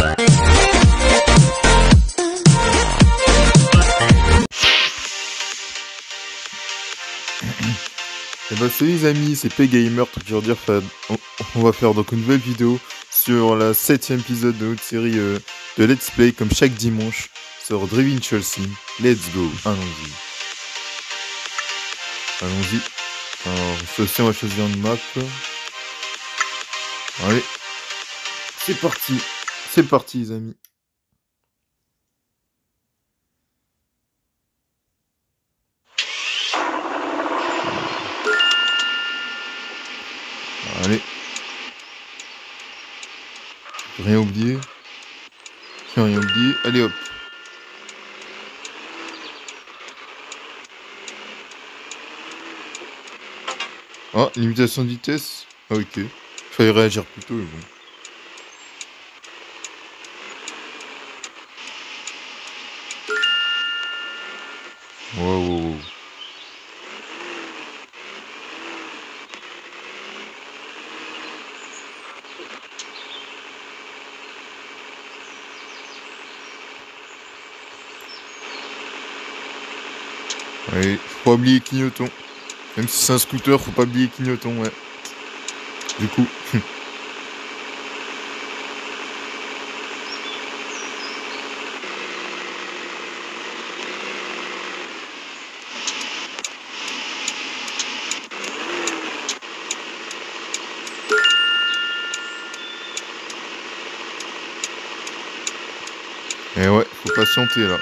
Et bah salut les amis, c'est P-Gamer, tout dire dire, on va faire donc une nouvelle vidéo sur la 7ème épisode de notre série de Let's Play, comme chaque dimanche, sur Driving Chelsea. Let's go, allons-y. Allons-y. Alors, ceci, on va choisir une map. Allez, c'est parti. C'est parti les amis. Allez. Rien oublié. Rien oublié. Allez hop. Ah, limitation de vitesse. Ah ok. Fallait réagir plus tôt, mais bon. Wow. Allez, faut pas oublier clignotant. Même si c'est un scooter, faut pas oublier clignotant, ouais. Du coup. Et ouais, faut patienter là.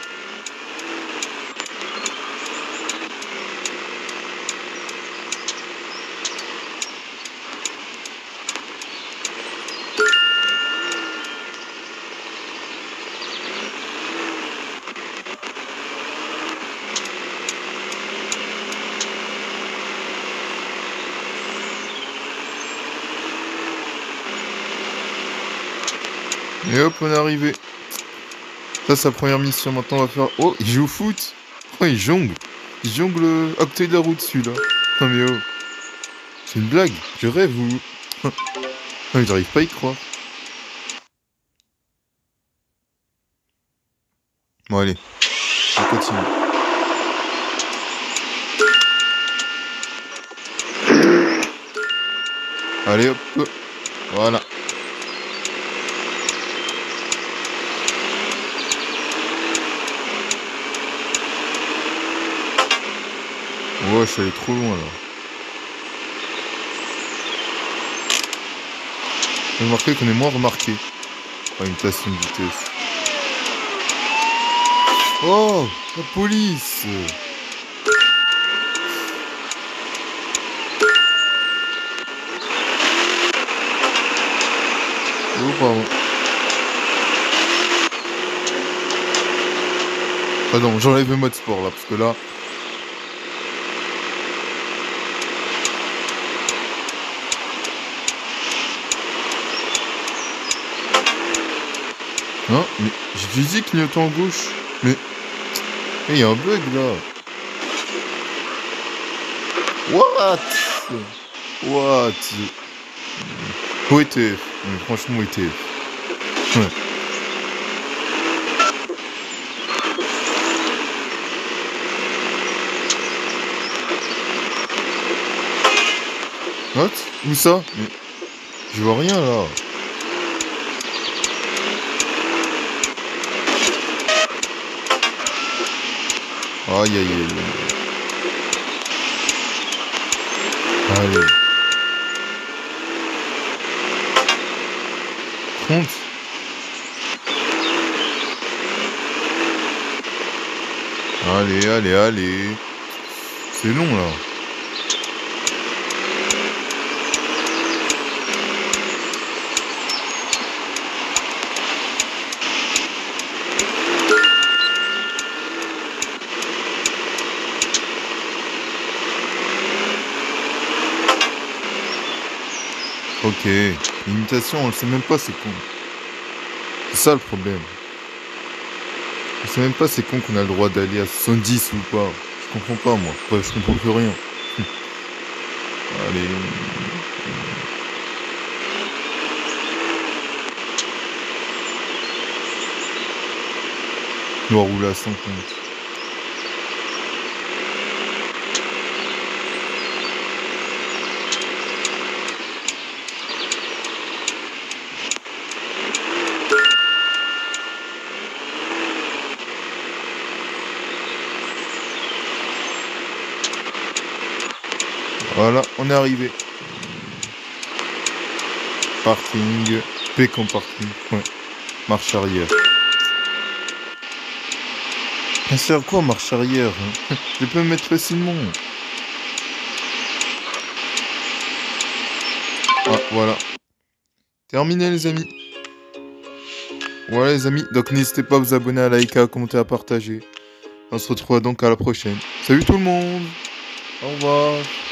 Et hop, on est arrivé. Ça, c'est sa première mission. Maintenant, on va faire... Oh, il joue au foot. Oh, il jongle. Il jongle à côté de la route, celui-là. Non, mais oh. C'est une blague. Je rêve ou... Non, j'arrive pas à y croire. Bon, allez. On continue. Allez, hop. Voilà. Ouais, je suis allé trop loin, là. J'ai remarqué qu'on est moins remarqué. Par une station de vitesse. Oh, la police! Oh, pardon. Pardon, j'enlève le mode sport, là, parce que là... Non, mais j'ai dit clignotant à gauche. Mais... il y a un bug, là. What? Où était? Mais franchement, où était? Ouais. What? Où ça? Mais... je vois rien, là. Aïe. Allez. Compte. Allez. C'est long, là. Ok, limitation, on le sait même pas, c'est con. C'est ça le problème. On sait même pas c'est con qu'on a le droit d'aller à 70 ou pas. Je comprends pas moi. Bref, je comprends plus rien. Allez. Je dois rouler à 50. Voilà, on est arrivé. Parking. Pécan parking. Ouais. Marche arrière. Ça sert à quoi marche arrière hein? Je peux me mettre facilement. Ah, voilà. Terminé les amis. Voilà les amis, donc n'hésitez pas à vous abonner, à liker, à commenter, à partager. On se retrouve donc à la prochaine. Salut tout le monde. Au revoir.